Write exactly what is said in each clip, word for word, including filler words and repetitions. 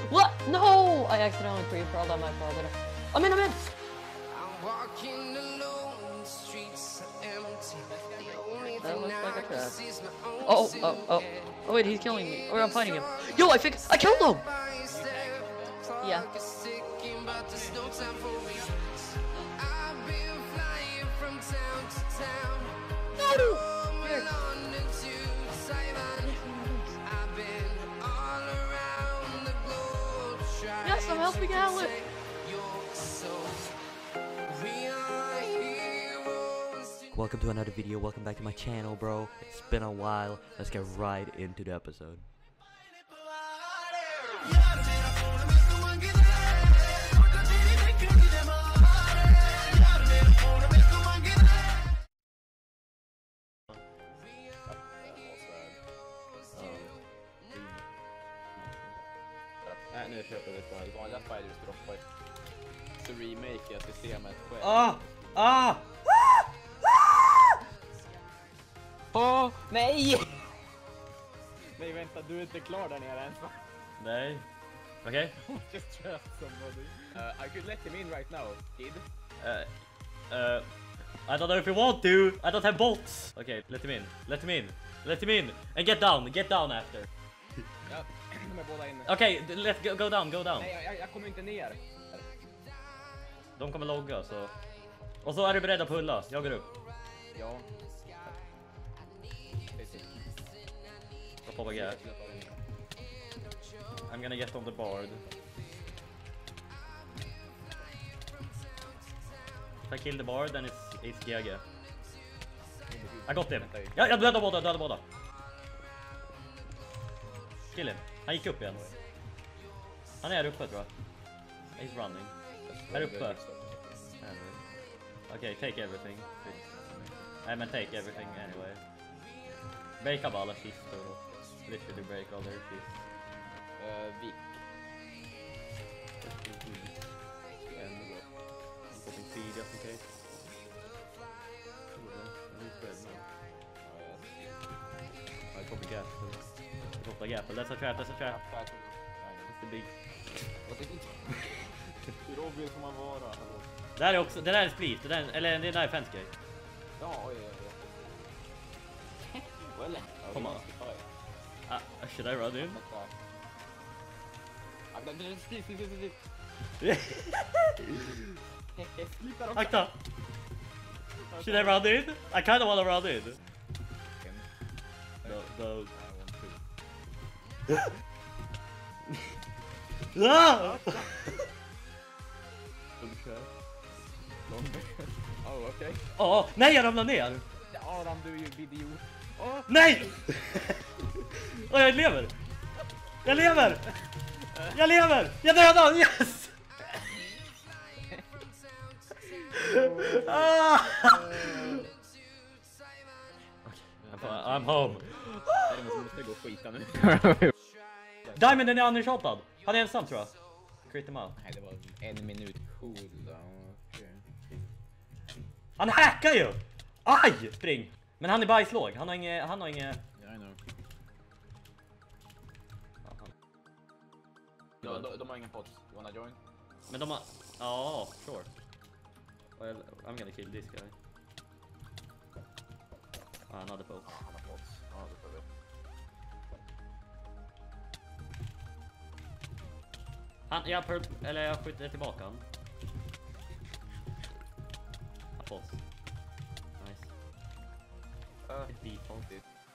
What? No! I accidentally pre-pearled on my fault. I'm in, I'm in! I'm walking alone, the streets are empty. The only That thing looks like a I can trap. see is my own Oh, oh, oh. Oh wait, he's killing me. Or I'm fighting him. Yo, I fixed- I killed him! Yeah. No! Yes, I'm helping Alex! Welcome to another video, welcome back to my channel, bro. It's been a while, let's get right into the episode. Nej, nu köper vi ett par vanliga Spiders droppar. Så remake jag systemet själv. Ah! Ah! Åh, nej! Nej, vänta, du är inte klar där nere ens, va? Nej. Okej. Just trust somebody. Uh, I could let him in right now, kid. Uh, uh, I don't know if you want to. I don't have bolts. Okay, let him in. Let him in. Let him in. And get down. Get down after. Ja, de är båda inne. Okej, okay, let's go, go down. Go down. Nej, jag, jag kommer inte ner. De kommer logga så. Och så är du beredd att pulla. Jag går upp. Ja. Jag får bagage. I'm gonna get on the board. If I kill the board, then it's, it's G G. I got him. Ja, jag dödade båda, dödade båda. Kill him. Han gick upp igen. Han är här uppe, tror jag. He's running. Här uppe. Okay, take everything. I mean, take everything anyway. Break up alla kistor. Literally break all their chests. Uh, Vick. And I'm putting feed just in case. I copy gap. I copy gap. That's a trap. That's a trap. That's the big. Hur obvious får man vara? Det här är också. Det där är split. Det där, eller det där är fence gate. Ja, oj, oj, oj. Well, come on. Uh, should I run in? Akta! Should I run in? I kind of want to run in. No, no. Ah! Oh, okej. Okay. Oh, nej, jag ramlar ner! Adam, du är ju idiot. Oh. Nej! Åh, oh, jag lever! Jag lever! Jag lever! Jag dödade! Yes! Ah! I'm home. Jag måste gå och skita nu. Diamonden är undershotad. Han är ensam, tror jag. Crit him out. Nej, det var en minut cooldown. Okay. Han hackar ju! Aj! Spring! Men han är bajslåg. Han har inget... Han har inget... Yeah, I know. De, de, de har ingen pots. You wanna join? Men de har... Ja, oh, sure. Well, I'm gonna kill this guy. Ah, another pot. Han har pots. Ja, det får vi. Han, jag, per, eller jag skjuter tillbaka han. Han pots. Nice. Uh, Default.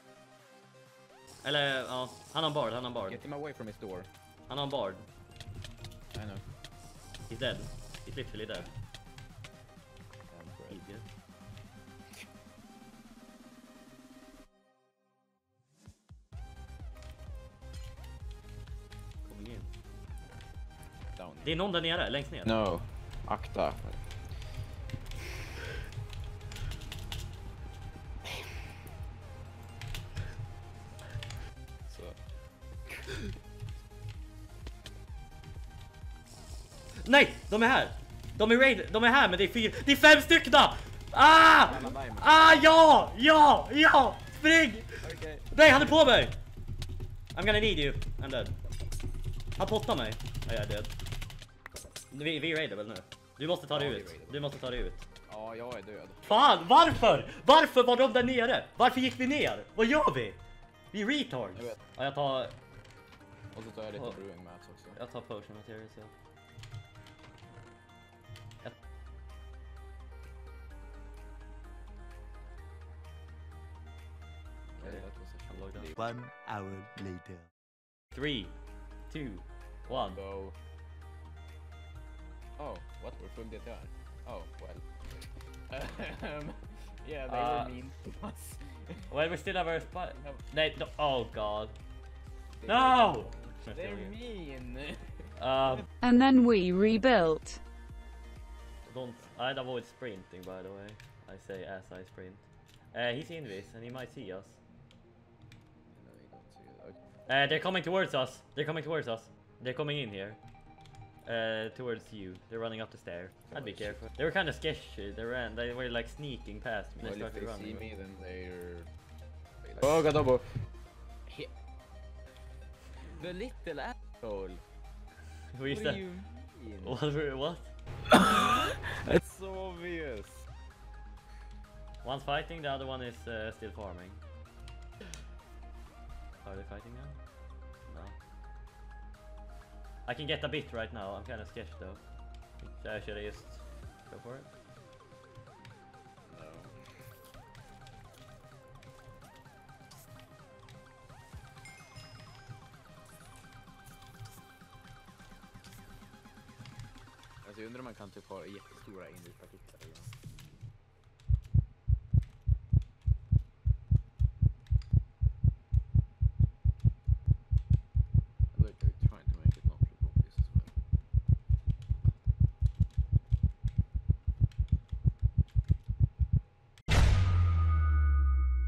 Eller, ja. Han har en bard, han har en bard. Get him away from his door. Han har en bard. I know. He's dead. He's literally dead. Idiot. Kom in. Down. Det är någon där nere, längst ner. No. Akta. Så. Nej, de är här. De är raid, de är här men det är fyra, det är fem stycken. Ah! Ah, ja! Ja! Ja! Spring! Okay. Nej, han är på mig. I'm gonna need you. I'm dead. Han pottar mig. Ja, jag är död. Vi, vi raidar väl nu? Du måste ta dig Ja, vi ut. raidar. Du måste ta dig ut. Ja, jag är död. Fan, varför? Varför var de där nere? Varför gick vi ner? Vad gör vi? Vi är retards. Jag vet. Ja, jag tar... Och så tar jag lite Ja. brewing mats också. Jag tar potion materials, ja. Jag... Okay, that was a I'm logged on. short One hour later. Three, two, one. Go. Oh, what? We're full D T R. Oh, well. Um, yeah, they Uh, were mean to us. Well, we still have our spot. No. They, no, oh god. They No! were- They're mean. Um, And then we rebuilt. don't. I'd avoid sprinting, by the way. I say as I sprint. Uh, he's in this, and he might see us. No, you don't see it. Okay. Uh, they're coming towards us. They're coming towards us. They're coming in here. Uh, towards you. They're running up the stair. I'd be Oh, shit. careful. They were kind of sketchy. They ran. They were like sneaking past me. Well, They if started they running. see me, then they're... they like- Oh, Gadobo! He- The little asshole! Who is What that? do you mean? What? were- What? It's so obvious! One's fighting. The other one is uh, still farming. Are they fighting now? No. I can get a bit right now. I'm kind of sketched though. Should I, should I just go for it? No. Alltså jag undrar om man kan typ ha jättestora inrikespartiklar igen. Look, they're trying to make it not look obvious as well.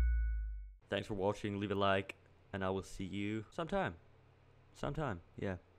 Thanks for watching. Leave a like, and I will see you sometime. Sometime, yeah.